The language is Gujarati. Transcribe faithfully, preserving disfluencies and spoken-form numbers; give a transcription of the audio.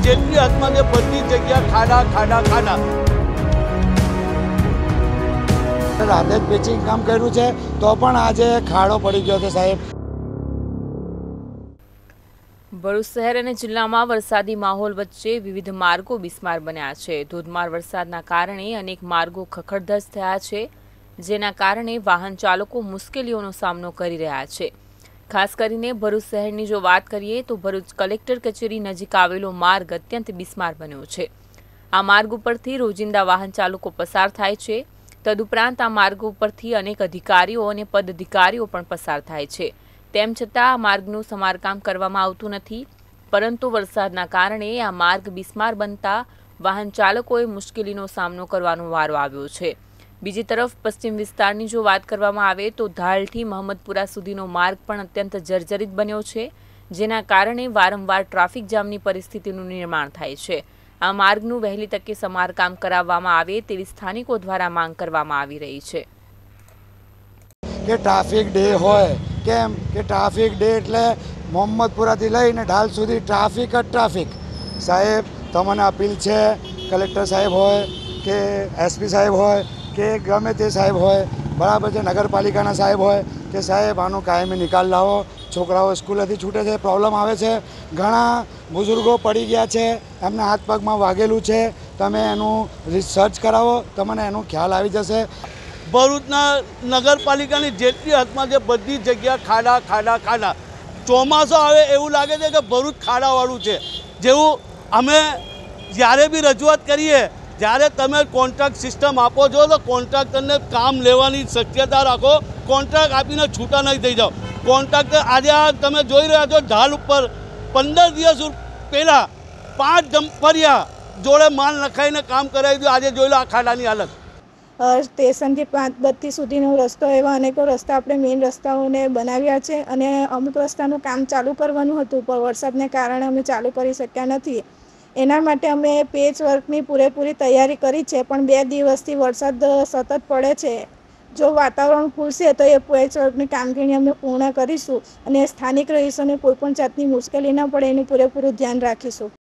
જેટલી હદમાં છે બધી જગ્યા ખાડા ખાડા ખાડા। રાતે જ પેચિંગ કામ કર્યું છે તો પણ આજે ખાડો પડી ગયો છે સાહેબ। ભરૂચ શહેર અને જિલ્લામાં વરસાદી માહોલ વચ્ચે વિવિધ માર્ગો બિસ્માર બન્યા છે। ધોધમાર વરસાદના કારણે અનેક માર્ગો ખખડધજ થયા છે, જેના કારણે વાહન ચાલકો મુશ્કેલીઓનો સામનો કરી રહ્યા છે। ખાસ કરીને ભરૂચ શહેરની જો વાત કરીએ તો ભરૂચ કલેક્ટર કચેરી નજીક આવેલો માર્ગ અત્યંત બિસ્માર બન્યો છે। આ માર્ગ ઉપરથી રોજિંદા વાહન ચાલકો પસાર થાય છે। તદુપરાંત આ માર્ગ ઉપરથી અનેક અધિકારીઓ અને પદાધિકારીઓ પણ પસાર થાય છે। તેમ છતાં આ માર્ગનું સમારકામ કરવામાં આવતું નથી, પરંતુ વરસાદના કારણે આ માર્ગ બિસ્માર બનતા વાહન ચાલકોએ મુશ્કેલીનો સામનો કરવાનો વારો આવ્યો છે। બીજી તરફ પશ્ચિમ વિસ્તારની જો વાત કરવામાં આવે તો ધાલથી મહમ્મદપુરા સુધીનો માર્ગ પણ અત્યંત જર્જરિત બન્યો છે, જેના કારણે વારંવાર ટ્રાફિક જામની પરિસ્થિતિનું નિર્માણ થાય છે। આ માર્ગનું વહેલી તકે સમારકામ કરાવવામાં આવે તેવી સ્થાનિકો દ્વારા માંગ કરવામાં આવી રહી છે। કે ટ્રાફિક ડે હોય કેમ કે ટ્રાફિક ડે એટલે મોહમ્મદપુરાથી લઈને ઢાલ સુધી ટ્રાફિક જ ટ્રાફિક। સાહેબ તમને અપીલ છે, કલેક્ટર સાહેબ હોય કે એસપી સાહેબ હોય કે ગમે તે સાહેબ હોય, બરાબર છે, નગરપાલિકાના સાહેબ હોય કે સાહેબ આનો કાયમી નિકાલ લાવો। છોકરાઓ સ્કૂલેથી છૂટે છે, પ્રોબ્લેમ આવે છે, ઘણા બુઝુર્ગો પડી ગયા છે, એમના હાથ પગમાં વાગેલું છે, તમે એનું રિસર્ચ કરાવો, તમને એનો ખ્યાલ આવી જશે। ભરૂચના નગરપાલિકાની જેટલી હદમાં છે બધી જગ્યા ખાડા ખાડા ખાડા। ચોમાસો આવે એવું લાગે છે કે ભરૂચ ખાડાવાળું છે। જેવું અમે જ્યારે બી રજૂઆત કરીએ, જ્યારે તમે કોન્ટ્રાક્ટ સિસ્ટમ આપો છો તો કોન્ટ્રાક્ટરને કામ લેવાની શક્યતા રાખો, કોન્ટ્રાક્ટ આપીને છૂટા નહીં થઈ જાઓ। કોન્ટ્રાક્ટર આજે આ તમે જોઈ રહ્યા છો ઢાલ ઉપર પંદર દિવસ પહેલાં પાંચ ડમ્પરિયા જોડે માલ નખાઈને કામ કરાવી દીધું। આજે જોઈ લો આ ખાડાની હાલત। સ્ટેશનથી પાંચ બત્તી સુધીનો રસ્તો, એવા અનેકો રસ્તા આપણે મેઇન રસ્તાઓને બનાવ્યા છે અને અમુક રસ્તાનું કામ ચાલુ કરવાનું હતું, પણ વરસાદને કારણે અમે ચાલુ કરી શક્યા નથી। એના માટે અમે પેચ વર્કની પૂરેપૂરી તૈયારી કરી છે, પણ બે દિવસથી વરસાદ સતત પડે છે। જો વાતાવરણ ખુલશે તો એ પેચ વર્કની કામગીરી અમે પૂર્ણ કરીશું અને સ્થાનિક રહીશોને કોઈપણ જાતની મુશ્કેલી ન પડે એનું પૂરેપૂરું ધ્યાન રાખીશું।